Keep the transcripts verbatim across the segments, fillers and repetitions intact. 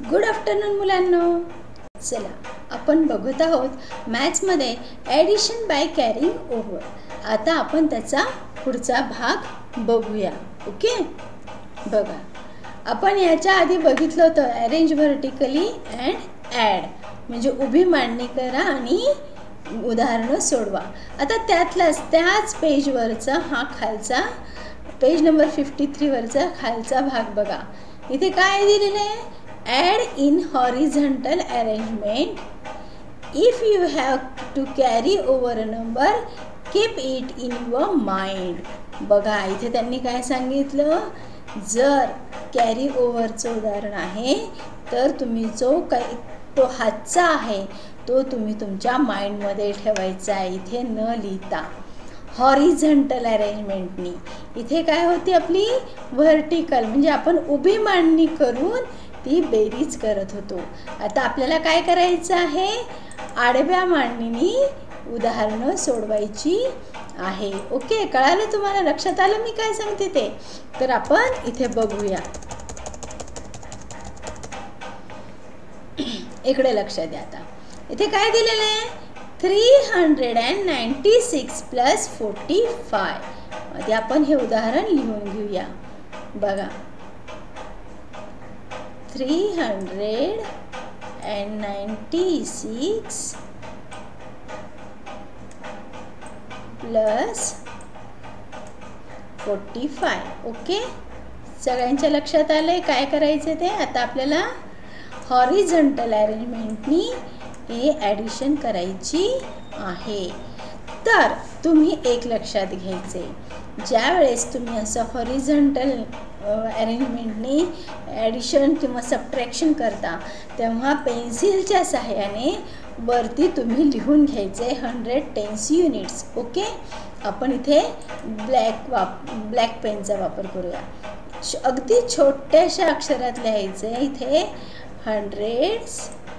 Good afternoon मुलांनो. चला आपण बघत आहोत मॅथ्समध्ये ॲडिशन बाय कॅरिंग ओव्हर. आता आपण त्याचा पुढचा भाग बघूया. ओके, बघा आपण याच्या आधी बघितलं होतं अरेंज व्हर्टिकली अँड ॲड, म्हणजे उभी मांडणी करा आणि उदाहरणं सोडवा. आता त्यातलाच त्याच पेजवरचा हा खालचा पेज नंबर फिफ्टी थ्री वरचा खालचा भाग बघा. इथे काय दिलेलं आहे? Add in horizontal arrangement. If you have to carry over a number keep it in your mind. बघा इथे त्यांनी काय सांगितलं, जर कॅरी ओव्हरचं उदाहरण आहे तर तुम्ही जो काही तो हातचा आहे तो तुम्ही तुमच्या माइंडमध्ये ठेवायचा आहे, इथे न लिहिता. हॉरिझॉन्टल अरेंजमेंटनी इथे काय होती आपली व्हर्टिकल, म्हणजे आपण उभी मांडणी करून ती बेरीज करत होतो. आता आपल्याला काय करायचं आहे, आडव्या मांडणीनी उदाहरणं सोडवायची आहे. ओके, कळालं तुम्हाला? लक्षात आलं मी काय सांगते ते? तर आपण इथे बघूया. इकडे लक्ष द्या. आता इथे काय दिलेलं आहे? Three hundred and ninety six plus forty five मध्ये आपण हे उदाहरण लिहून घेऊया. बघा three hundred and ninety six plus forty five. Okay, सगळ्यांच्या लक्षात आलंय काय करायचं ते? आता आपल्याला हॉरिझॉन्टल अरेंजमेंटनी हे ॲडिशन करायची आहे. तर तुम्ही एक लक्षात घ्यायचे, ज्या वेळेस तुम्ही असं हॉरिझॉन्टल अरेंजमेंटनी ॲडिशन किंवा सबट्रॅक्शन करता तेव्हा पेन्सिलच्या सहाय्याने वरती तुम्ही लिहून घ्यायचे हंड्रेड टेन्स युनिट्स. ओके, आपण इथे ब्लॅक वाप ब्लॅक पेनचा वापर करूया. अगदी छोट्याशा अक्षरात लिहायचे इथे हंड्रेड्स,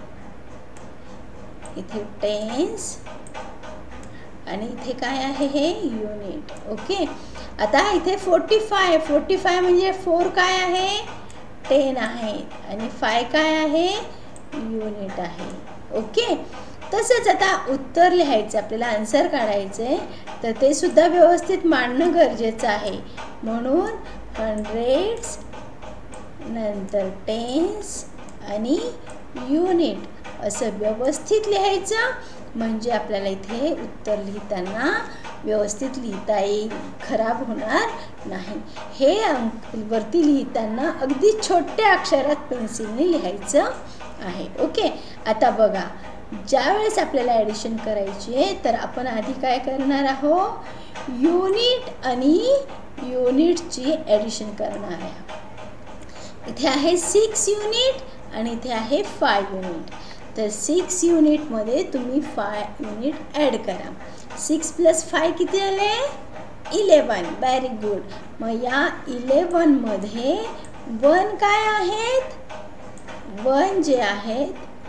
इथे टेन्स आणि इथे काय आहे हे युनिट. ओके, आता इथे फोर्टी फाय फोर्टी फाय म्हणजे फोर काय आहे? टेन आहे आणि फाय काय आहे? युनिट आहे. ओके, तसंच आता उत्तर लिहायचं आपल्याला, आन्सर काढायचे तर ते सुद्धा व्यवस्थित मांडणं गरजेचं आहे. म्हणून हंड्रेड्स नंतर टेन्स आणि युनिट असं व्यवस्थित लिहायचं, म्हणजे आपल्याला इथे उत्तर लिहिताना व्यवस्थित लिहिता येईल, खराब होणार नाही. हे अंक वरती लिहिताना अगदी छोट्या अक्षरात पेन्सिलने लिहायचं आहे. ओके, आता बघा ज्या वेळेस आपल्याला ॲडिशन करायची आहे तर आपण आधी काय करणार आहोत, युनिट आणि युनिटची ॲडिशन करणार आहे. इथे आहे सिक्स युनिट आणि इथे आहे फाय युनिट. तर सिक्स युनिटमध्ये तुम्ही फाय युनिट ॲड करा. सिक्स प्लस फाय किती आले? इलेवन. Very good. मग या इलेवनमध्ये वन काय आहेत? वन जे आहेत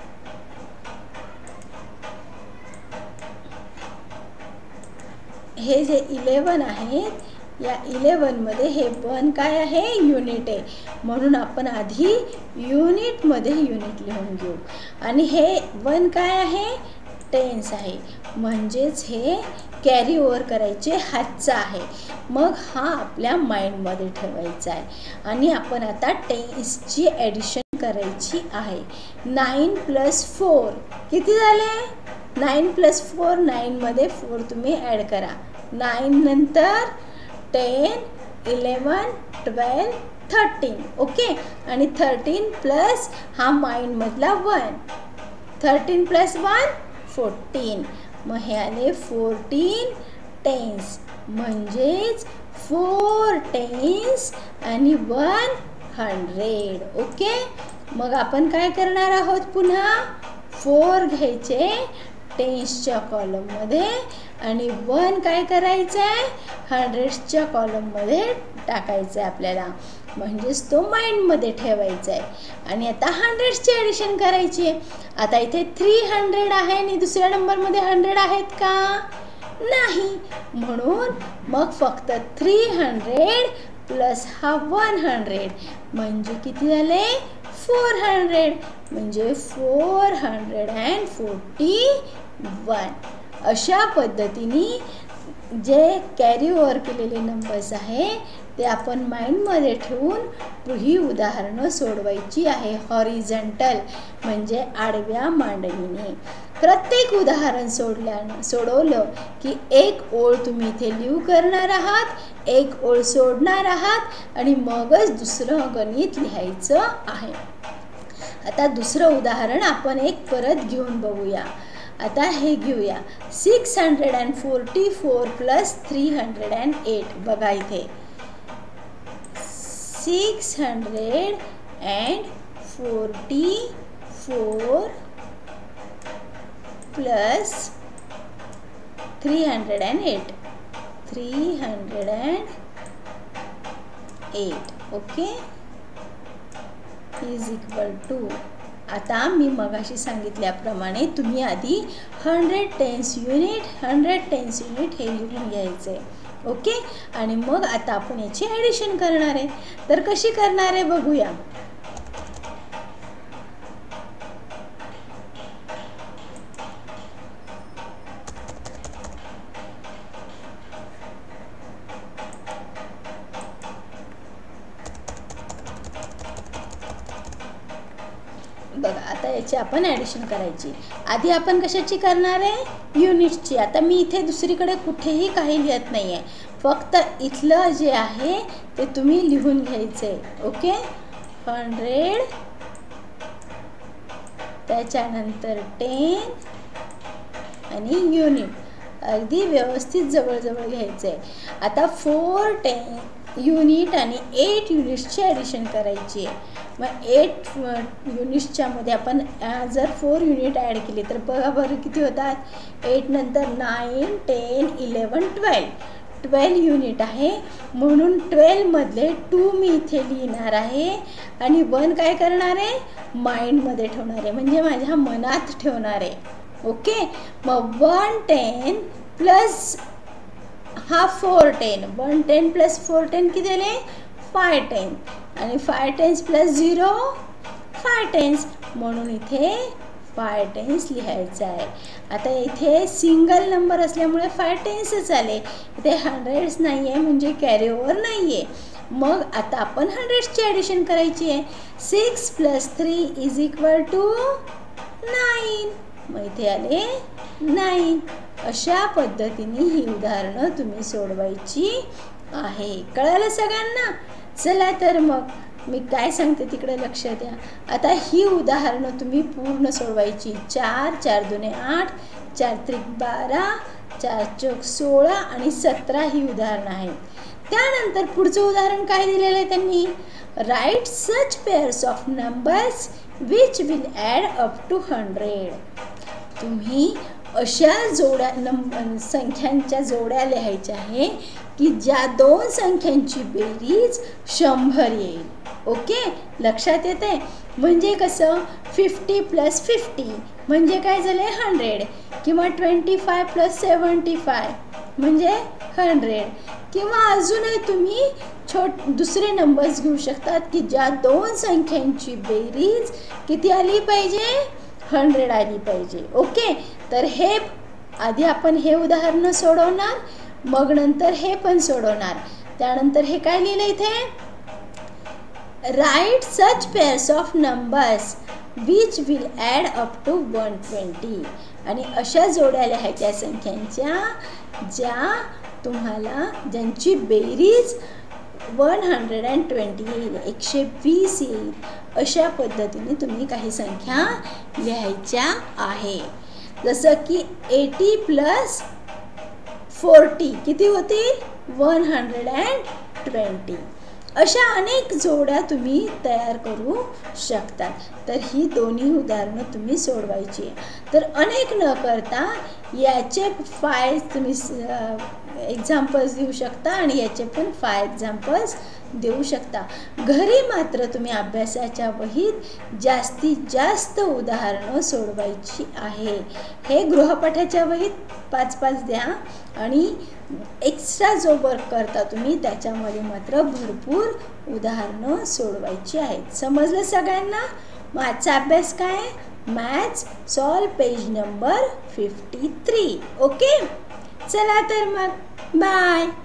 हे जे इलेवन आहेत या इलेवनमध्ये हे वन काय आहे? युनिट आहे. म्हणून आपण आधी युनिटमध्ये युनिट लिहून घेऊ. आणि हे वन काय आहे? टेन्स आहे, म्हणजेच हे कॅरी ओव्हर करायचे हातचा आहे. मग हा आपल्या माइंडमध्ये ठेवायचा आहे. आणि आपण आता टेन्सची ॲडिशन करायची आहे. नाईन प्लस फोर किती झाले? नाईन प्लस फोर, नाईनमध्ये फोर तुम्ही ॲड करा. नाईन नंतर ten, eleven, twelve, thirteen. Okay, आणि थर्टीन प्लस हा माइंडमधला one, thirteen plus one fourteen. मग हे आले फोर्टीन टेन्स, म्हणजेच फोर टेन्स आणि वन हंड्रेड. ओके, मग आपण काय करणार आहोत, पुन्हा फोर घ्यायचे टेन्सच्या कॉलममध्ये आणि वन काय करायचं आहे? हंड्रेड्सच्या कॉलममध्ये टाकायचं आहे आपल्याला, म्हणजेच तो माइंडमध्ये ठेवायचा आहे. आणि आता हंड्रेड्सची ॲडिशन करायची आहे. आता इथे थ्री हंड्रेड आहे आणि दुसऱ्या नंबरमध्ये हंड्रेड आहेत का? नाही. म्हणून मग फक्त थ्री हंड्रेड प्लस हा वन हंड्रेड म्हणजे किती झाले? फोर हंड्रेड म्हणजे four hundred and forty one. अशा पद्धतीने जे कॅरी ओव्हर केलेले नंबर्स आहे ते आपण माइंडमध्ये ठेवून ही उदाहरणं सोडवायची आहे. हॉरिझॉन्टल म्हणजे आडव्या मांडणीने. प्रत्येक उदाहरण सोडल्यानं सोडवलं की एक ओळ तुम्ही इथे लिहू करणार आहात, एक ओळ सोडणार आहात आणि मगच दुसरं गणित लिहायचं आहे. आता दुसरं उदाहरण आपण एक परत घेऊन बघूया. आता हे घेऊया. Six hundred and forty four plus three hundred and eight. बघा इथे six hundred and forty four plus three hundred and eight. Three hundred and eight. Okay is equal to. आता मी मगाशी सांगितल्याप्रमाणे तुम्ही आधी hundred tens unit hundred tens unit हे लिहून घ्यायचे. ओके आणि मग आता आपण याची ॲडिशन करणार आहे. तर कशी करणार आहे बघूया. बघा आता याची आपण ॲडिशन करायची. आधी आपण कशाची करणार आहे? युनिट्सची. आता मी इथे दुसरीकडे कुठेही काही लिहित नाही आहे, फक्त इथलं जे आहे ते तुम्ही लिहून घ्यायचं आहे. ओके हंड्रेड त्याच्यानंतर टेन आणि युनिट अगदी व्यवस्थित जवळजवळ घ्यायचं आहे. आता फोर टेन युनिट आणि एट युनिट्सची ॲडिशन करायची आहे. मग एट युनिट्सच्या मध्ये आपण जर फोर युनिट ॲड केली तर बघा बरं किती होतात. एट नंतर nine ten eleven twelve. Twelve unit आहे म्हणून ट्वेल्वमधले टू मी इथे लिहिणार आहे आणि वन काय करणार आहे? माइंडमध्ये ठेवणार आहे म्हणजे माझ्या मनात ठेवणार आहे. ओके मग वन टेन प्लस हा four ten. One ten plus four ten किती झाले? फाय टेन आणि five tens plus zero five tens म्हणून इथे फाय टेन्स लिहायचं आहे. आता इथे सिंगल नंबर असल्यामुळे फाय टेन्सच आले. इथे हंड्रेड्स नाही आहे म्हणजे कॅरी ओव्हर नाही आहे. मग आता आपण हंड्रेड्सची ॲडिशन करायची आहे. Six plus three is equal to nine. मग इथे आले नाईन. अशा पद्धतीने ही उदाहरणं तुम्ही सोडवायची आहे. कळलं सगळ्यांना? चला तर मग मी काय सांगते तिकडे लक्ष द्या. आता ही उदाहरणं तुम्ही पूर्ण सोडवायची. चार चार दुने आठ, चार त्रिक बारा, चार चौक सोळा आणि सतरा ही उदाहरणं आहेत. त्यानंतर पुढचं उदाहरण काय दिलेलं आहे त्यांनी? Write such pairs of numbers which will add up to hundred. तुम्ही अशा जोड्या नंबर संख्यांच्या जोड्या लिहायच्या आहे की ज्या दोन संख्यांची बेरीज शंभर येईल. ओके लक्षात येते? म्हणजे कसं फिफ्टी प्लस फिफ्टी म्हणजे काय झाले हंड्रेड, किंवा twenty five plus seventy five म्हणजे हंड्रेड, किंवा अजूनही तुम्ही छोट दुसरे नंबर्स घेऊ शकतात की ज्या दोन संख्यांची बेरीज किती आली पाहिजे? हंड्रेड आली पाहिजे. ओके तर हे आधी आपण हे उदाहरण सोडवणार, मग नंतर हे पण सोडवणार. त्यानंतर हे काय लिहिलं इथे? Write such pairs of numbers which will add up to one twenty. आणि अशा जोड्या लिहायच्या संख्यांच्या ज्या तुम्हाला ज्यांची बेरीज वन हंड्रेड अँड ट्वेंटी येईल, एकशे वीस येईल. अशा पद्धतीने तुम्ही काही संख्या लिहायच्या आहे. जसं की एटी प्लस फोर्टी किती होतील? One hundred and twenty. अशा अनेक जोड्या तुम्ही तयार करू शकता. तर ही दोन्ही उदाहरणं तुम्ही सोडवायची आहे. तर अनेक न करता याचे फाय तुम्ही एक्झाम्पल्स देऊ शकता आणि याचे पण फाय एक्झाम्पल्स देऊ शकता. घरी मात्र तुम्ही अभ्यासाच्या वहीत जास्तीत जास्त उदाहरणं सोडवायची आहे. हे गृहपाठाच्या वहीत पाच पाच द्या आणि एक्स्ट्रा जो वर्क करता तुम्ही त्याच्यामध्ये मात्र भरपूर उदाहरणं सोडवायची आहेत. समजलं सगळ्यांना? माझा अभ्यास काय? Maths solve page number fifty three. Okay, चला तर मग बाय.